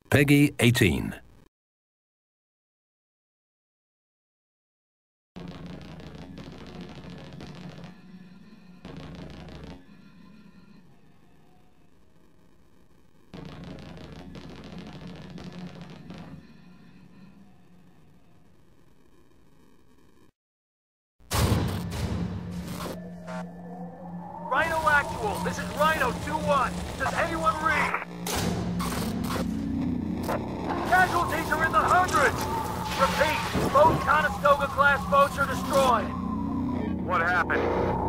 Peggy 18. Rhino Actual, this is Rhino 2-1. Does anyone read? Casualties are in the hundreds! Repeat, both Conestoga-class boats are destroyed. What happened?